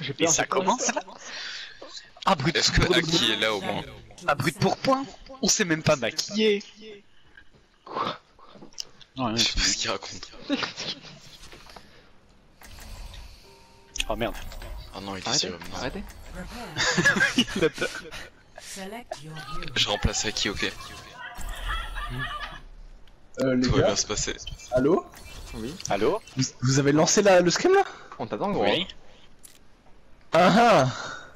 Et ça commence là. Ah brut. Est-ce que Aki est là au moins? Ah brut pour point. On s'est même pas maquillé. Quoi? Non, rien, Je sais pas ce qu'il raconte. Oh merde. Ah non, il est Arrêtez, sûr. Non. arrêtez. Il a peur. Je remplace Aki, ok. Les Tout va gars, bien se passer. allô? Oui. Allô? Vous avez lancé le scrim là? On t'attend gros. Oui. Ah ah!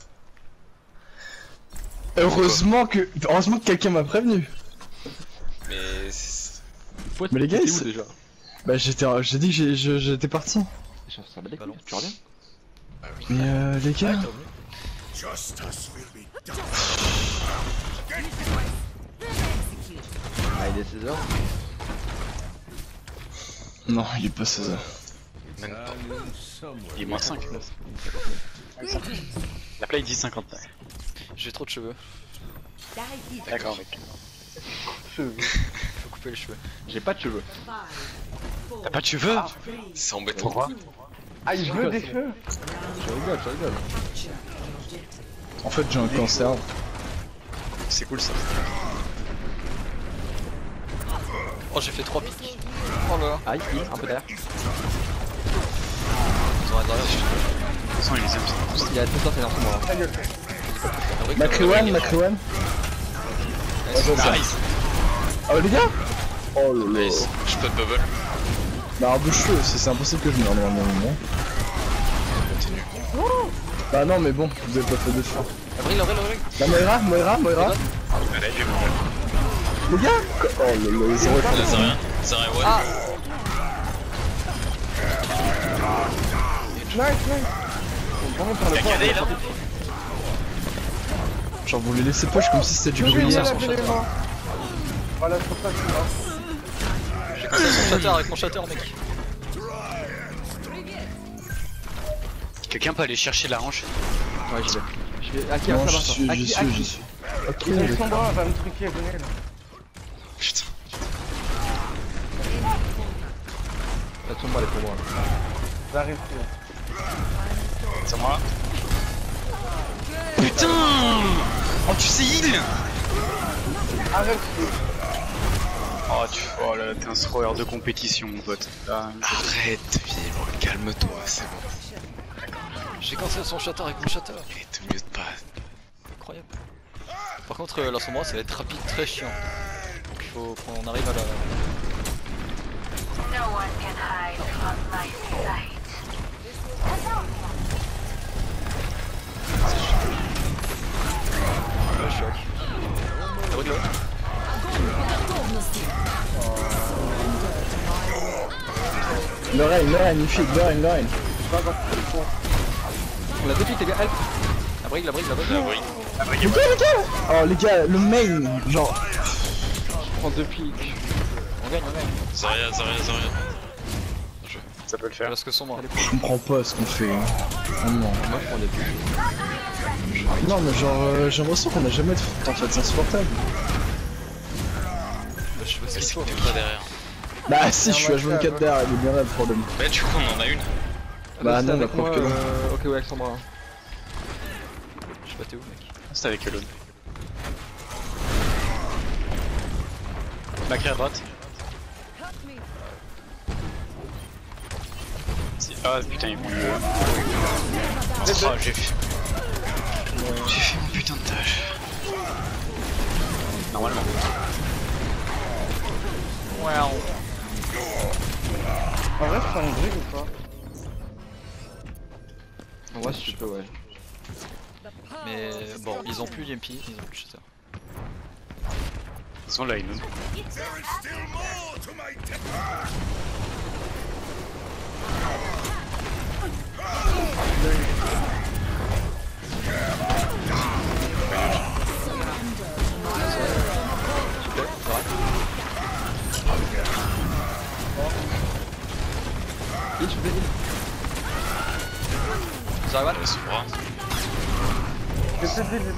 Heureusement que quelqu'un m'a prévenu. Mais. Mais les gars, t'es ils où se- déjà? Bah j'ai dit que j'étais parti. Ça va des couilles, tu reviens? Mais les gars, Ah, il est 16h. non, il est pas 16h. Même pas. Il est moins 5 là. La play dit 59. J'ai trop de cheveux. D'accord mec. Cheveux. Faut couper les cheveux. J'ai pas de cheveux. T'as pas de cheveux? C'est embêtant. Pourquoi? Ah, il veut des cheveux. Je rigole. En fait j'ai un cancer. C'est cool ça. Oh, j'ai fait 3 pics. Oh là là. Ah, ici, un peu d'air. Ils ont un derrière. De toute façon il les aime ça. Il y a tout ça, c'est dans ce moment. Macrewan. Nice. Oh les gars! Oh là là. Nice. Je peux te bubble. Bah alors bouche-le, c'est impossible que je meure normalement. Continue. Bah non mais bon, vous avez pas fait d'effort. Avril. La Moira. Allez, j'ai mon Les gars! Oh là là, zéro Là, c'est rien. C'est rien, ouais. Ah. Il a cadé là. Genre vous les laissez poche comme si c'était du gruyère. J'ai cassé son shatter avec mon shatter, mec. Quelqu'un peut aller chercher la hanche? Ouais, je vais. Aki, Non, ça j'y va, suis. Aki. Ok, Sombra va me truquer, venez là. Putain. La tombe, elle est pour moi. J'arrive. C'est moi. Putain! Oh tu sais heal! Arrête. Oh là là, t'es un thrower de compétition mon pote. Là, Arrête de vivre, calme-toi, c'est bon. J'ai cassé son shatter avec mon shatter. Et te mieux de pas. Incroyable. Par contre, là, son bras, ça va être rapide, très chiant. Donc il faut qu'on arrive à la. No one can hide from my sight. Ouais, choc. Avril, là. Lorraine, une fille, Lorraine. On l'a tout de suite, les gars. Help. La brigue. Oui. Oh les gars, le main, genre. Je prends 2 pics. On gagne. Zarya. ça peut le faire. Parce que son bras. Je comprends pas ce qu'on fait. Vraiment. Moi, je prends 2 pics. Non mais genre, j'ai l'impression qu'on a jamais de en fait, c'est insupportable. Je sais pas ce Mais qu'il c'est faut. que t'es pas derrière. Bah si, je suis à 24 derrière, il est bien là le problème. Bah, du coup, on en a une. Bah non, on a avec pas moi, que l'un. ok, ouais, Alexandra. Je sais pas, t'es où, mec? C'était avec Elon. Macré à droite. Ah putain, ils vont le. Oh, j'ai fait mon putain de tâche. Normalement. Wow. En vrai, je prends une brigue ou pas? En vrai, si tu peux, ouais. Mais bon, ils ont plus l'EMP, ils ont plus le shatter. Ils sont là, Elon. Il, tu peux heal. Zarwan. C'est bras. Je te dis,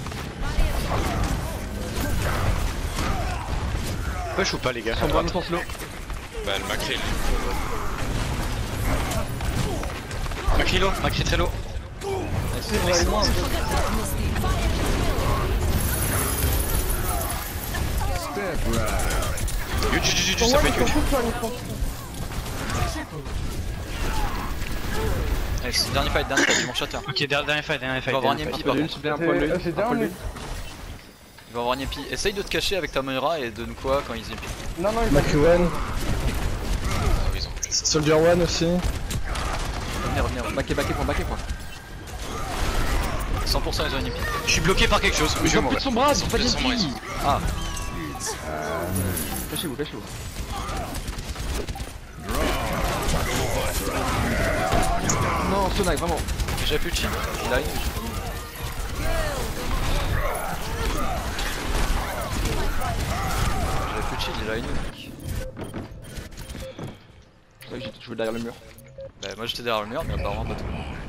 Push ou pas les gars? Son bras nous pense slow. Bah, le macré, Macri low, Macri très low. Ça peut être huge. Allez, c'est dernier fight, du mon shatter. Ok, dernier fight. Il va avoir un Niempi par contre. S'il te plaît, un poil lui. J'ai Un déjà poil un lui. Il va avoir un Niempi. Essaye de te cacher avec ta Moira et de nous quoi quand ils Niempi. Non, il McEwen, Ah, ils ont plus. Soldier One aussi. Revenez. Backé point. 100% ils ont un Niempi. Je suis bloqué par quelque chose. Je Ils vais ont plus mourir. de son bras, ils sont pas Ils sont morts, des ils sont Ah, Cachez-vous. Non, Sonac, vraiment. j'ai plus de shield. Il a une. J'avais plus de shield, il a une. Mec. C'est vrai que j'ai joué derrière le mur. Bah, moi j'étais derrière le mur, mais apparemment pas tout.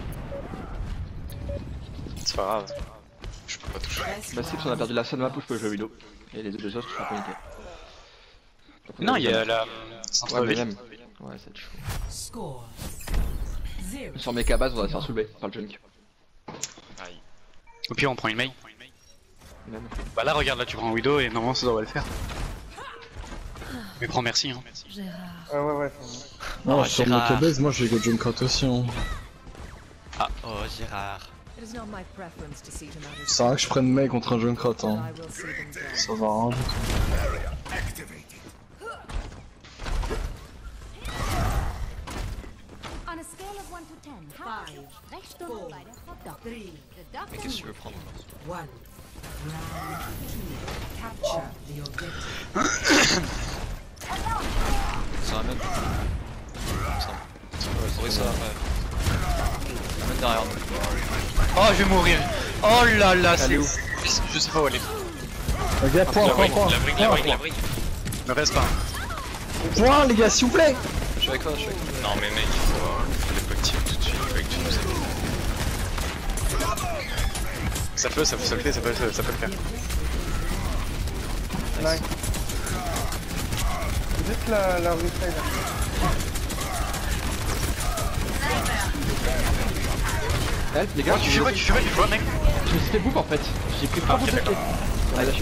C'est pas grave. Je peux pas toucher. Bah, si, on a perdu la seule map où je peux jouer vidéo. Et les deux autres, je suis pas niqué. Non, il y a la Ouais, mais centre-ville. même. Ouais, c'est chaud. Score. 0. Sur mes cabas, on va se faire soulever par le junk. Aïe. Au pire, on prend une main. Même. Bah là, regarde, là, tu prends un Widow et normalement ça devrait le faire. Mais prends merci, hein. Ouais. Non, Oh, sur Gérard. mon base, moi j'ai go Junkrat aussi. Hein. Ah, oh Gérard. It is not my preference to see to matters. C'est vrai que je prenne Mei contre un Junkrat. I Hein. will see them down. Ça va rien du tout. On a scale of 1 to 10, how much Sprechstunde bei der Frau Doktor. The Mais doctor qu'est-ce que tu veux prendre? 1. Round 2. Capture the objective. C'est un même. Ça. Ouais, ça, ouais. Un mec derrière nous. Oh, je vais mourir. Oh là là, c'est ouf. Je sais pas où aller. Regarde, point. La brique. Me reste pas. Point, les gars, s'il vous plaît. Je suis avec toi. Non, mais mec, il faut les potes tirer tout de suite. Il faut que tu nous aides. Ça peut le faire, ça peut le faire. Nice. Juste la reside. Help, les gars, Tu fais quoi, mec? Je me suis fait bouffe en fait. J'ai pris 3 bouffes de clé. Ouais, lâché.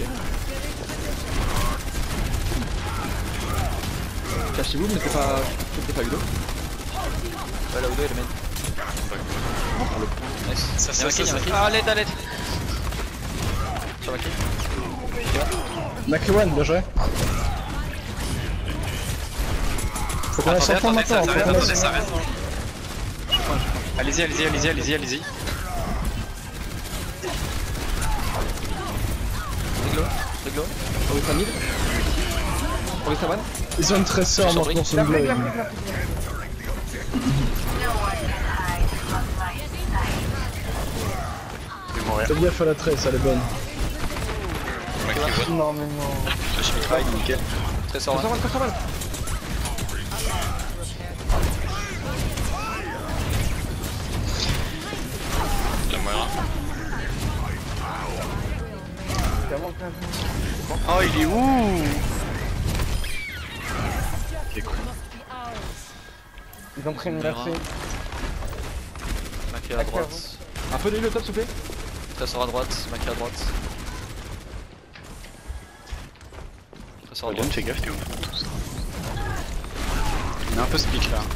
Cachez-vous, mais c'est pas Udo. Bah là où il est le mec. Nice. Ça. Ah, à l'aide. Sur ma kill. McEwen, bien joué. Faut qu'on la sorte maintenant. Faut qu'on la sorte. Allez-y. Réglo. Maurice à 1000. Maurice à 1. Ils ont une tresseur maintenant sur le blade. No one can hide from my sight. Fais gaffe à la tresse, elle est bonne. Non, mais non. Je fais travail, nickel. Très sort. 400 La Moira. Oh, il est où? Ils ont pris une mercy. Maki à droite. Un peu de le top s'il vous plaît. Très sort à droite. Maki à droite. Très sort à Regarde, droite. fais gaffe, t'es où? Tout ça. Il est un peu speak là.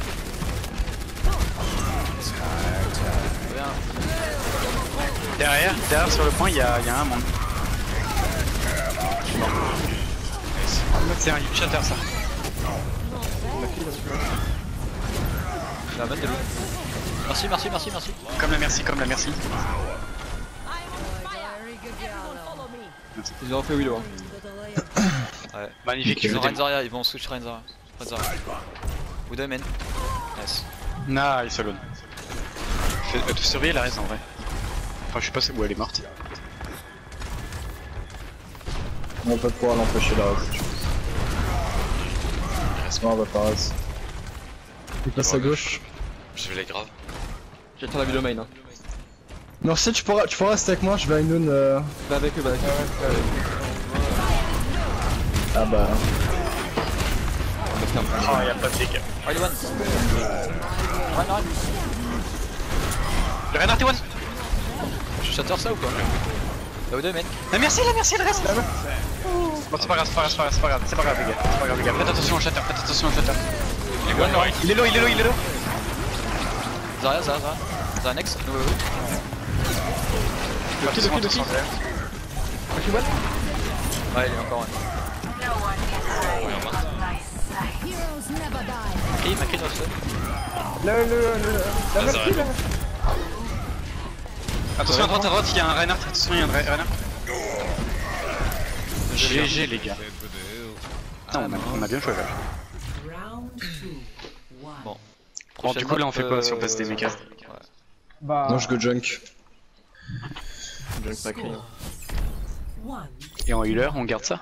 Bien. Derrière sur le point, il y a un monde. C'est un shatter ça. Je vais mettre de l'eau. Merci. Comme la merci. Ils ont refait Willow. Hein. Ouais. Magnifique, Ils ont je Renzarya, ils vont switch Renzarya. Widow main. Nice. Nice, alone. Faut surveiller la raison en vrai. Enfin, je sais pas où elle est morte. On va pas pouvoir l'empêcher la reste. Non, on va pas reste. Il passe à gauche. Je vais les grave. J'attends la Willow main. Hein. Non, si tu pourras rester avec moi, je vais à une noon. Va avec eux, Ah bah. Oh, y'a pas de dégâts. Allez, one. Run. Le Reinhardt est one. Je shatter ça ou quoi? Là où deux mec. La merci, le reste. Bon, c'est pas grave, les gars. Faites attention au shatter, Il est low. Zarya next. Le kill. Ouais, il est encore one. Heroes never die. Il m'a créé notre La merci là. Attention à droite, il y a un Reinhardt. GG les gars. Putain, on a bien joué là. Round 2. 1. Bon. Bon, du coup là on fait quoi si on passe des mechas? Bah. Non, je go junk. Junk pas clean. 1. Et en healer, on garde ça?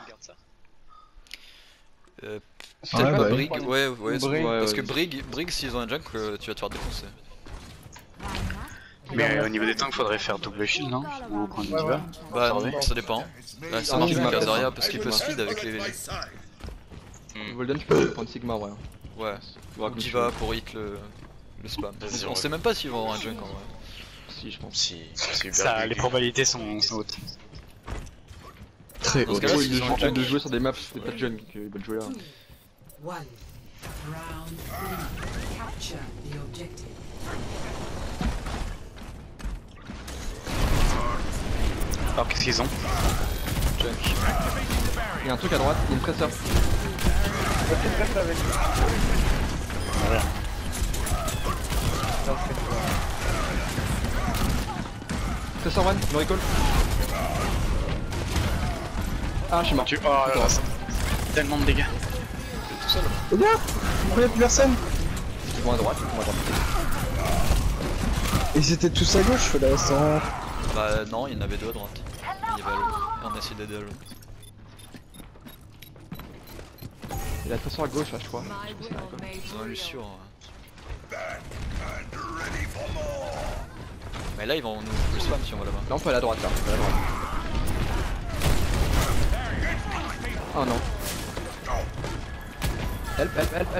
Peut-être Ouais, pas bah oui. Brig, ouais, Brig, parce que Brig s'ils ont un junk, tu vas te faire défoncer. Mais au niveau des tanks, faudrait faire double shield, non? Ou prendre une diva? Bah Attendez. non, ça dépend. Là, ça Ah, marche Sigma, avec Azaria peut-être. parce qu'il peut se feed avec les. Volden, tu peux prendre Sigma, ouais. Ouais, Ou ou Diva pour hit le spam. Vas-y, On on sait même pas s'ils vont avoir un junk en vrai. Si, je pense. Si, c'est Ça, les probabilités sont hautes. Très Dans ce haut. cas-là, Gros, s'ils ils ont un ont junk. de jouer sur des maps, c'était pas de jeunes qu'ils veulent jouer là. 1. Round 3. Capture the objective. Alors qu'est-ce qu'ils ont? Il y a un truc à droite, il y a une presseur. Reste avec. Presseur one, no recall. Ah, je suis mort. Oh là là, ça- tellement de dégâts. Regarde, pourquoi y'a plus personne? Ils vont à droite, ils vont à droite. Ils étaient tous à gauche, fallait rester en... Bah non, il y en avait deux à droite. Il y avait à l'autre. Et on a essayé d'aider à l'autre. Il y a la presseur à gauche là, je crois. Ils ont eu sûr. Mais là ils vont nous le spam si on va là-bas. Là, on peut aller à droite là, on peut aller à droite. Oh non. Help.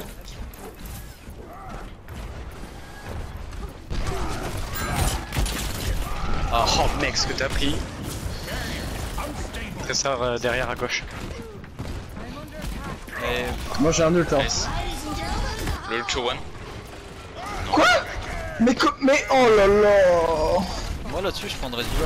Ah, oh mec, ce que t'as pris. Tressor derrière à gauche. Et Moi j'ai un ult, hein. Nice. Le Ultra One. Quoi? Mais oh là là! moi là-dessus je prendrais Diva.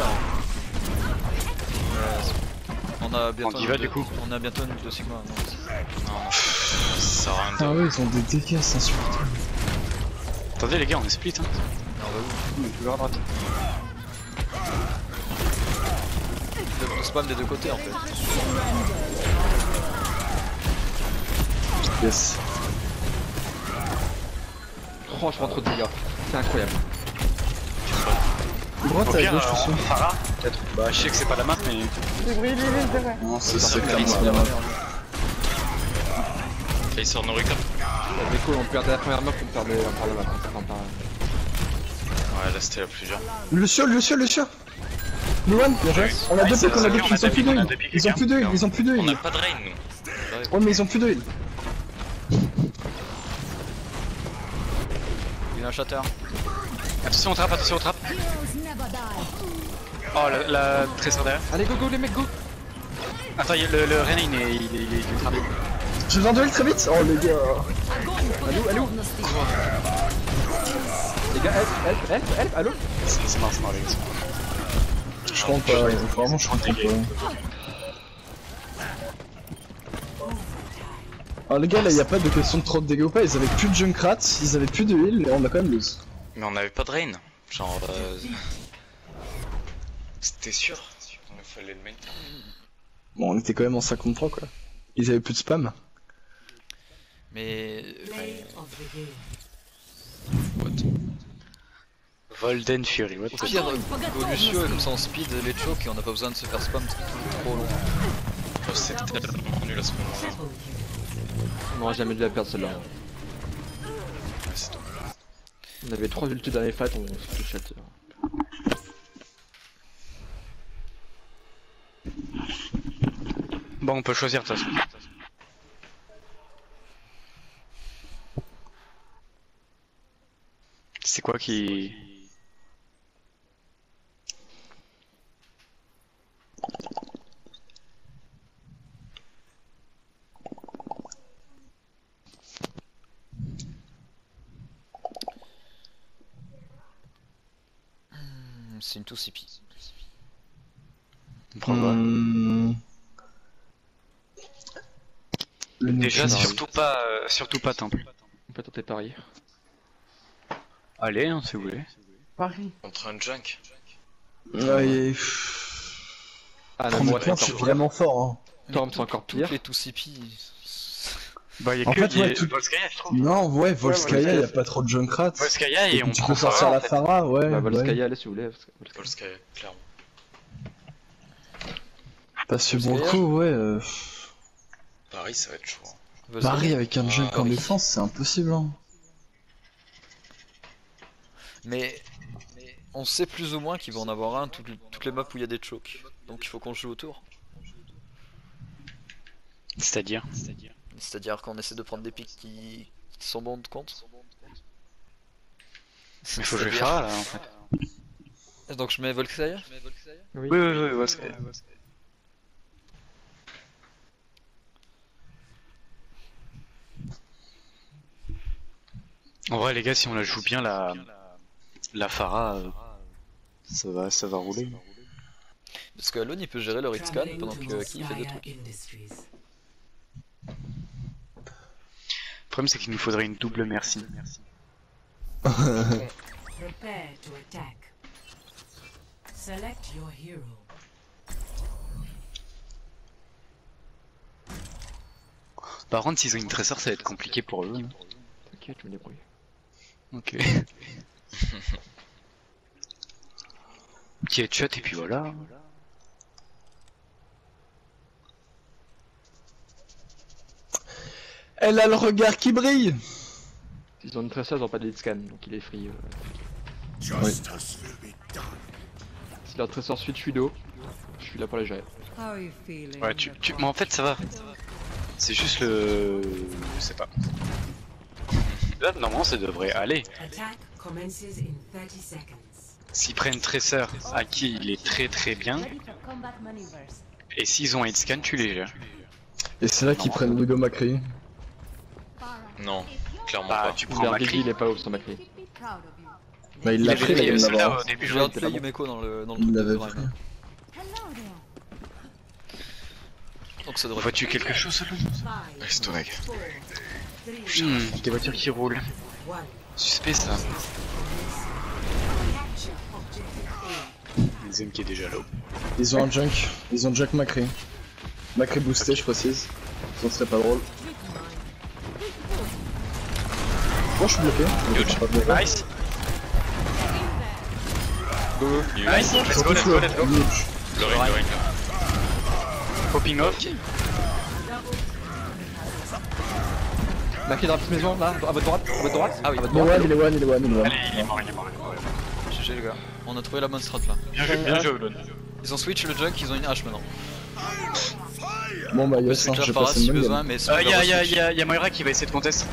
On a bientôt. Diva, du coup. On a bientôt une de Sigma. Non, Non, ça sert à rien Ah de. oui, ils ont des dégâts, c'est insupportable. Attendez les gars, on est split hein. on va où? On est toujours à droite. Ils doivent nous spam des deux côtés en fait. Yes. Oh, je prends trop de dégâts. C'est incroyable. Droite Au à pire, gauche, je suis sûr. Pharah, peut-être. Bah je sais que c'est pas la map mais... C'est brille, derrière. Non, c'est C'est clairement la map. Il sort no recap. Mais cool, on perd la première map, on perd la map. Ouais, là c'était la plus dure. Lucio! Luan, bien joué. On a deux c'est pics, on a vrai, deux on a pics, ils ont deux plus pics, on a de deux heal. pics, Ils ont plus de heal, ils ont plus de On heal. n'a pas de rain nous. Ouais, mais ils ont plus de heal. Il a un shatter. Attention au trap. Heroes never die. Oh la tressor derrière. Allez, go les mecs, go! Attends, le René il est trappé. J'ai besoin de heal très vite. Oh les gars. Allô? Les gars, help, allô? C'est mort les gars. Je rentre pas, vraiment je rentre pas. Alors les gars, là y'a pas de question de trop de dégâts ou pas, ils avaient plus de Junkrat, ils avaient plus de heal et on a quand même lose. Mais on n'avait pas de rain. Genre. C'était sûr. Il fallait le main. Bon, on était quand même en 53 quoi. Ils avaient plus de spam. Mais. Play of the game. Volden Fury, what Au pire, go Lucio et comme ça on speed les chokes et on n'a pas besoin de se faire spam trop long. C'est tellement nul à ce moment-là. Triple kill. On aurait jamais dû la perdre celle-là. On avait 3 ultis dans les fights, on se fait shatter. Bon, on peut choisir de toute façon. C'est quoi qui... C'est une 2CP. On prend quoi Déjà, surtout pas temple. On peut tenter Paris. Allez, hein, si vous voulez. Paris. Contre un junk. Ouais, Ah non, prendre moi, des points, c'est vraiment fort. Hein. Storm, c'est encore Toutes pire. les 2CP. Bah, y'a En que fait, ouais, tout- Volskaya, je trouve. Non, ouais, Volskaya, Volskaya, y a pas trop de Junkrat. Volskaya et on Tu prend peux sortir la Pharah, en fait. Pharah, ouais. Bah, ouais. Volskaya, allez si vous voulez. Volskaya, clairement. Parce que bon coup, ouais. Paris, ça va être chaud. Hein. Paris avec un junk en oui. défense, c'est impossible. Hein. Mais on sait plus ou moins qu'ils vont en avoir un toutes les maps où il y a des chokes. Donc il faut qu'on joue autour. C'est-à-dire C'est-à-dire qu'on essaie de prendre des pics qui sont bons de compte. Mais faut jouer C'est-à-dire- Pharah là en fait. Donc je mets Volkswagen. Oui, Volskaya. En vrai les gars, si on la joue bien la Pharah, ça va rouler. Parce que Alone il peut gérer le Red Scan Traveling pendant to que Ki fait des Moskaya trucs. Industries. Le problème c'est qu'il nous faudrait une double merci. Prepare to attack. Select your hero. Par contre s'ils ont une tresseur ça va être compliqué pour eux. T'inquiète, je me débrouille. Ok. Qui est chat et puis voilà. Elle a le regard qui brille. Ils ont une tresseur, ils ont pas de lead scan, donc il est free. Oui. Si leur tresseur suit, je suis dos. Je suis là pour les gérer. How are you feeling? Ouais, mais en fait ça va. C'est juste le... Je sais pas. Là normalement ça devrait aller. Attack commences in 30 seconds. S'ils prennent tresseur, à qui il est très bien. Ready for combat maneuvers. Et s'ils ont headscan, tu les gères. Et c'est là qu'ils prennent Widow Macri. Non, clairement Bah pas. tu prends Leur Macri. il est pas ouf sans Macri. Be proud of you. Bah, il Il l'a avait pris, la pris game celle-là d'avant. au début. Je viens de play Yumeko dans le Il truc l'avait de pris. Rhyme. Hello there. Donc ça devrait Vois-tu quelque chose Five, Reste mec. 4, 3, Des voitures qui roulent. 1. Suspect ça. Capture objective A. Zem qui est déjà là. Ils ont un junk. Ils ont junk Macri. Macri boosté, je précise. Ça serait pas drôle. Bon, je suis bloqué. Je suis pas bloqué. Nice. Huge. Nice. Let's go, let's go, let's go. Huge. Le ring, le ring. Popping off. Macri dans la petite maison, là, à votre droite, Ah oui, Il est one, il est one, il est one, il est one. Allez, il est mort, il est mort. GG les gars. On a trouvé la bonne strat là. Bien joué, Oulon. Ils ont switch le junk, ils ont une hache maintenant. Bon bah On peut yes, hein, switch j'ai la Pharah passé si une bonne besoin, game. mais si on veut re-switch- Y'a Moira qui va essayer de contest.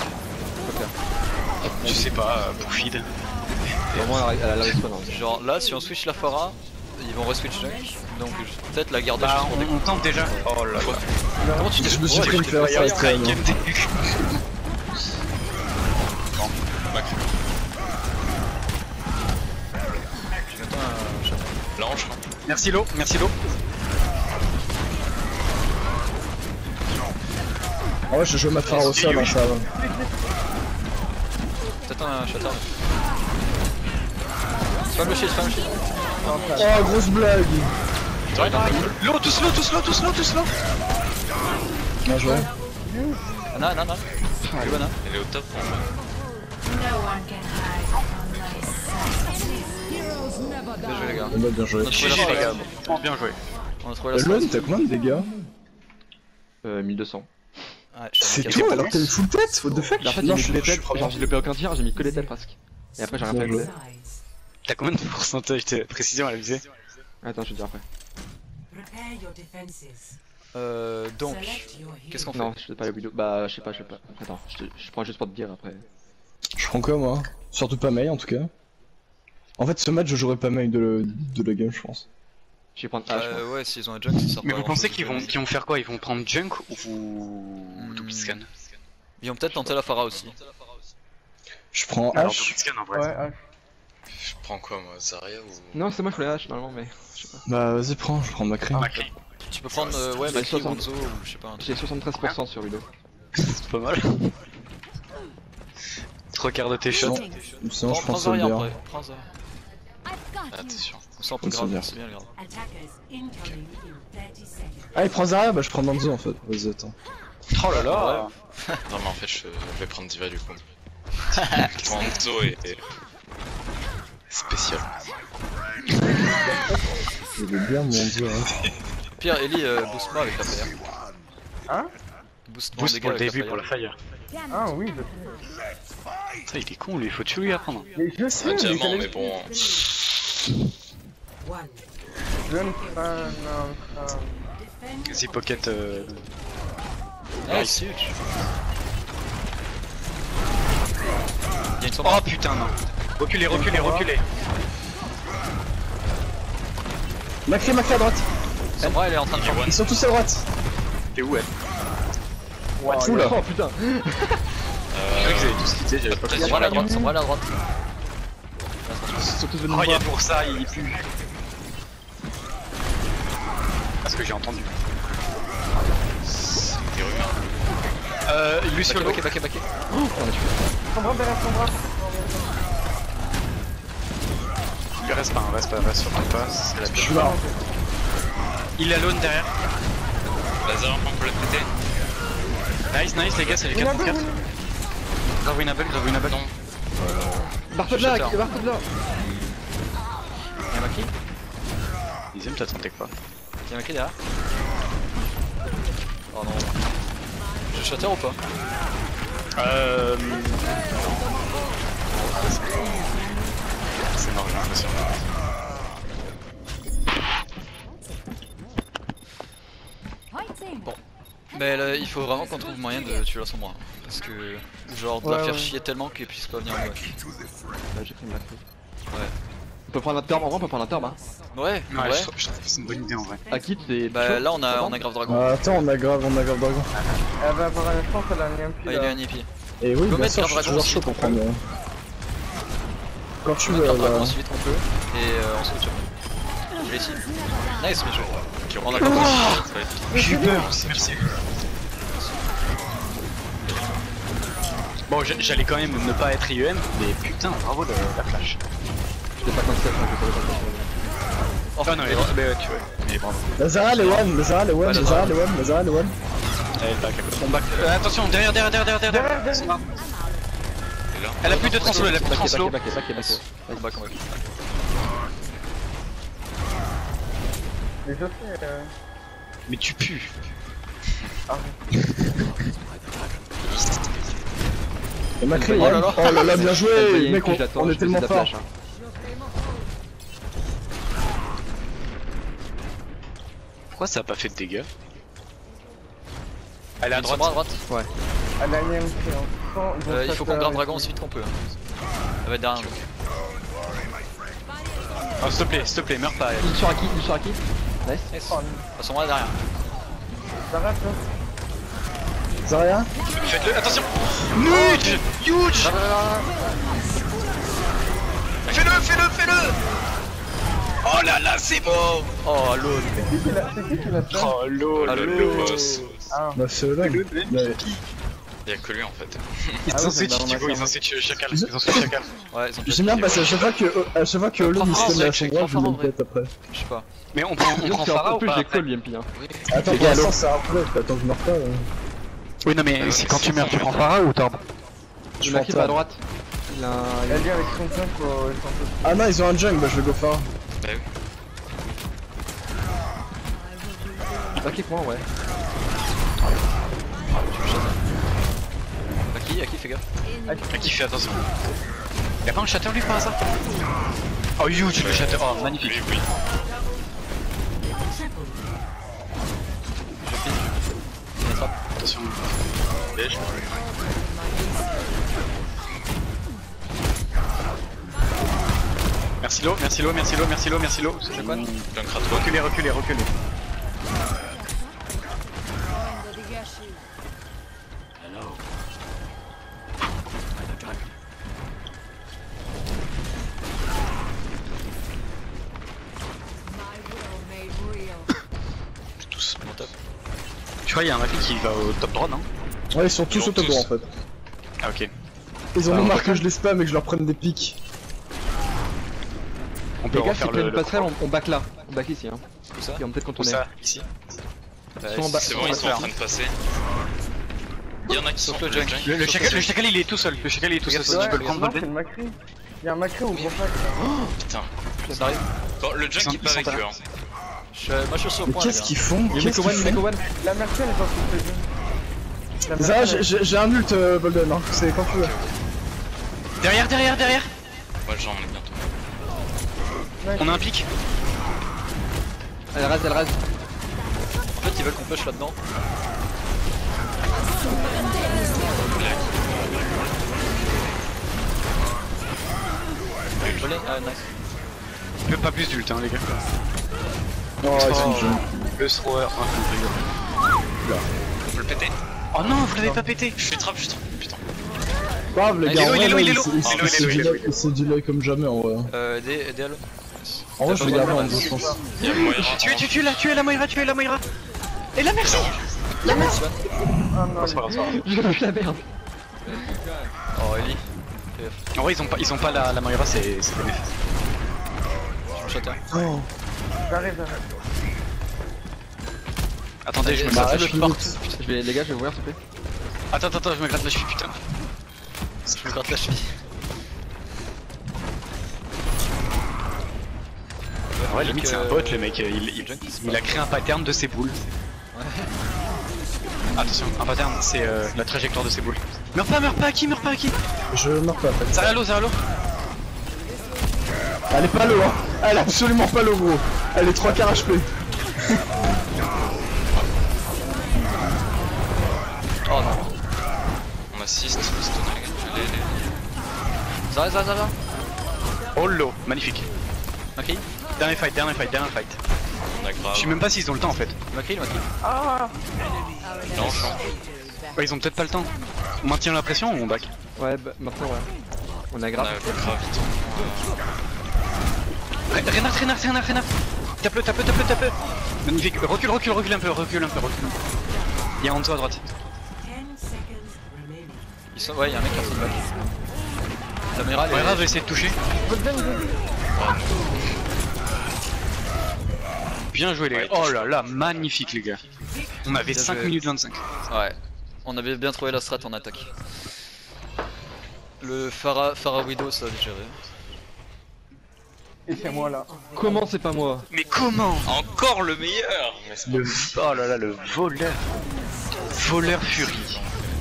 Je sais pas, pour feed. Vraiment, elle a la respawn. Genre là, si on switch la Pharah, ils vont re-switch junk. Donc peut-être la garder Bah, juste pour des on tente déjà. Oh là là. Comment tu t'es Je me suis ouais, pris une tu t'es fleur pas- sur la Strike scène. MD. Attends, chapeau. L'ange. Merci Lo, merci Lo. Ah ouais, je joue ma Pharah au sol, hein, ça va. Peut-être un shatter. Spam le shield, spam le shield. Oh, grosse blague. Lo, tout slow, tout slow, tout slow, tout slow. Bien joué. Ana, Ana, Ana. Elle est bonne, hein. Elle est au top. No one can hide from my sight. Bien joué les gars. Eh bah, bien joué. On a trouvé la GG les Pharah. gars, vraiment bien joué. On a trouvé la strat. Alone, t'as combien de dégâts? 1200. Ouais, je suis à C'est 1400. tout alors t'as une full tête? What the fuck? En fait, Non, j'ai je mis que les suis têtes, pas genre j'ai loupé aucun tir, j'ai mis que les têtes presque. Et après j'ai rien fait avec les têtes. Sides. T'as combien de pourcentage de précision à la visée? Attends, je vais te dire après. Prepare your defenses. Donc, Select your hero. qu'est-ce qu'on fait? Non, je sais pas la vidéo. Bah, je sais pas. Attends, je prends juste pour te dire après. Je prends quoi moi? Surtout pas Mei en tout cas. En fait, ce match, je jouerai pas Mei de la game, je pense. Je vais prendre H. je pense. Ouais, s'ils ont un junk, ça sert Mais pas vous à pensez grand-chose. qu'ils vont faire quoi? Ils vont prendre Junk ou double scan? Ils vont peut-être tenter la Pharah aussi. Je prends Alors H. double scan en vrai. Ouais, Je prends quoi moi, Zarya ou... Non, c'est moi, je voulais H normalement, mais je sais pas. Bah vas-y prends, je prends Macri. Tu peux prendre ouais, J'ai Macri ou 60. Hanzo ou je sais pas un truc. J'ai 73% sur Ludo. C'est pas mal. 3 quarts de tes shots. Sinon je prends Prends Zarya Soldier. après, prends Zarya. I've got Ah, you. t'es sûr. Comme ça on peut C'est grave, bien. c'est bien, regarde. Attackers incoming in 30 seconds. Ah il prend Zarya, bah je prends Danzo en fait. Vas-y attends. Oh là là. Non mais en fait je vais prendre Diva du coup. Hanzo et... spécial. Je vais bien mon dieu. Hein. Pire, Ellie, boost moi avec la fire. Hein? Boost Boost pour le avec la début fire. pour la fire. Ah oui, je Ça il est con lui, faut tuer lui apprendre. mais je C'est un sais, diamant mais mais bon... One. je ne sais pas, non, Defend Vas-y pocket Nice, huge. Il y a une sombre. Oh putain non. Reculez, reculez, reculez. Macri à droite. Sombra elle est en train de faire. Ils sont tous à droite. T'es où elle? wow, Fou là. Oh putain. Je croyais que vous avez tous quitté, j'avais pas Sombra elle est à droite, Sombra elle est à droite. Ils sont tous venus Oh me y'a voir. pour ça, il pue. Parce que j'ai entendu. Des rumeurs. Lui sur le Backé. son bras derrière son bras. reste pas, reste sur ton pas, c'est la Je pire. suis là. Il a l'aune derrière. Laser, on peut la péter. Nice les gars, c'est les 4 contre 4. Grave winnable. Non. Barre-toi de là, barre-toi de là. Y'a Macri? Dixième, t'as tenté quoi? Y'a Macri derrière? Oh non. Je shatter ou pas? C'est mort, j'ai l'impression. Bon. Mais là, il faut vraiment qu'on trouve moyen de tuer la Sombra. Parce que. Genre de la Ouais, faire ouais. chier tellement qu'elle puisse pas venir en Macri. Là, j'ai pris une Macri. Ouais. On peut prendre un turb, en vrai, on peut prendre un turb. Hein. Ouais, Ouais, ouais. je trouve que c'est une bonne idée en vrai. Akit, c'est. Bah là on a grave dragon. Attends, on a grave dragon. Elle va avoir un instant, elle a mis un Ah, pied il a là. un épi. Et oui, Go bien mettre sûr, grave je suis dragon toujours chaud aussi, pour prendre. Quand tu veux, Grave dragon là. aussi vite qu'on peut. Et on se retire. Je l'ai ici. Nice, mais je. On a pas J'ai eu peur, merci. Bon, j'allais quand même ne pas être IEM, mais putain, bravo la flash. J'ai pas 57, donc je savais pas quoi. Oh non, mais tu vois, mais bravo. Lazara, les one, Lazara, les one, Lazara, les one, Lazara, les one. Allez, back, on back. Attention, derrière. C'est pas- Elle a plus de translo, elle a plus de translo. Backé. On back. Mais je sais, Mais tu pues. Et Macri, Oh là là. oh là là, bien joué, mec, J'attends, on je est tellement fais fort. la flash, hein. Pourquoi ça a pas fait de dégâts? Elle est à Sombra droite. à droite. elle a mis un pied en sang. Il faut qu'on grave dragon aussi vite qu'on peut. Elle va être derrière nous. Oh, s'il te plaît, meurs pas. Il sur Akit. Nice. Yes. Sombra est derrière. Ça rate, hein. Zarya. Faites-le, attention. Huge. Fais-le. Oh là là, c'est bon. Oh lol. C'est qui qui l'a fait? Oh lol, Allô. Boss. Ah, Bah c'est là. Y'a que lui en fait. Ils Ah sont oui, censés c'est tuer, dans la ils sont censés tuer chacal. Ils ont tué chacal. Ouais, ils ont J'aime bien parce qu'à chaque fois que Olo Prends me Pharaon, stem la mec, chambre, prends je lui mets Pharaon, une tête après. Je sais pas. Mais on prend Phara ou plus, pas j'ai après call l'IMP. Hein. Attends, pour l'instant c'est après, attends que je meurs pas. Oui, non, mais c'est quand tu meurs, tu prends Phara ou Torb? Je Le Akit prends à Torb. droite. Il a un. elle dit avec son jump, ils sont un peu. Ah non, ils ont un junk, bah je vais go far. Bah oui. Akit, moi, ouais. À qui fais gaffe. À qui fait attention? Y'a pas un shatter lui par hasard? Oh huge le shatter, oh magnifique. Oui. Attention. Dèche. Merci Lo. C'est quoi? Dunk rat. Reculez. crois qu'il y a un Macri qui va au top droit, non? Ouais, ils sont tous Ils au top vont droit en tous. fait. Ah ok. Ils ont Ah, marre que je les spam et que je leur prenne des pics. On peut Les gars, refaire s'il y a le... une passerelle, on back là. On back ici, hein. Où ça? Et on peut peut-être Où contourner. ça? Ici? Sont en bas. C'est bon, ils sont en train de passer. Il y en a qui sont Sauf le le junk. junk. Le chacal il est tout seul, le chacal il est tout seul, si tu peux le prendre non, Golden. c'est le Macri. Il y a un Macri au gros pack. Putain. Ça arrive. Bon, le junk il est pas avec eux. Hein. Moi je suis sur le Mais point. qu'est-ce qu'ils font? Il y a Qu'est-ce Meko qu'ils One, Meko font? One. La Mercy elle est pas sous le jeu. Ça, j'ai un ult, Bolden, hein. C'est quand tu veux. Derrière. Moi j'en ai bientôt. On a un pic. Elle rase, elle rase. En fait ils veulent qu'on push là-dedans. Je l'ai. Ah nice. Je veux pas plus d'ult hein les gars. Oh, ils sont jeunes. Le thrower. On peut le péter. Oh non, vous l'avez pas pété. Je suis trap, putain. Grave, les Il est gars, low, en il est vrai, low, là, il est low. c'est delay comme jamais en vrai. Aidez Halo. En vrai, je vais T'as pas garder en besoin deux de sens. Il y a Moira. Tu la Moira. Et la merci. Ah non, C'est pas grave, c'est pas grave. Je lâche la merde. Oh Ellie. En vrai ils ont pas la Moira, c'est bénéfique. Je me shatter. j'arrive. Attendez, je me Ça gratte fait la le cheville. porte. Les gars, je vais ouvrir s'il te plaît. Attends, je me gratte la cheville, putain. Je me gratte la cheville. Ouais, limite c'est un bot le mec, il a créé un pattern de ses boules. Attention, un pattern c'est la trajectoire de ses boules. Meurs pas, qui meurt pas, qui? Je meurs pas en fait. Zaralo. Elle est pas low, hein. Elle est absolument pas low, gros. Elle est 3 quarts HP. Oh non. On assiste, Stonag. Zara. Oh low, magnifique. Macri. Dernier fight. On a grave. Je sais même pas s'ils ont le temps en fait. Macri. Ah Non, je Ouais, ils ont peut-être pas le temps. On maintient la pression ou on back? Ouais, bah, maintenant, ouais. On a On grave. a grave vite. Renard. Tape-le. Magnifique. Recule un peu. Il y a en dessous à droite. 10 seconds remaining. Ils sont. Ouais, y'a un mec qui a fait le back. La Moira Moira va essayer de toucher. Bien joué les gars. Oh là là, magnifique les gars. On avait Bien 5 joué. minutes 25. Ouais. On avait bien trouvé la strat en attaque. Le Pharah Widow ça a géré. Et c'est moi là. Comment c'est pas moi? Mais comment? Encore le meilleur. Mais c'est pas Oh là là, le voleur. Voleur furie.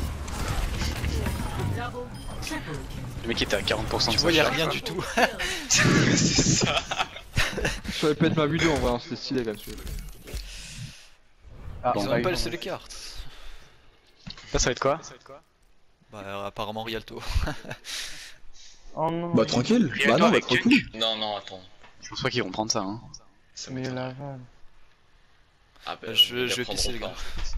Le mec était à 40% de Tu sa vois y'a charge. rien du tout. c'est ça. Je savais peut-être ma vidéo en vrai, hein, c'était stylé quand même. Ils ont même pas laissé les cartes. Ça va être quoi? Bah apparemment Rialto. Oh non. Bah tranquille. Et Bah toi non, bah avec tranquille. Non, attends. Je pense pas qu'ils vont prendre ça hein. Ça Mais m'étonne. la vanne. Ah bah, Je vais ils la pisser les prendront gars.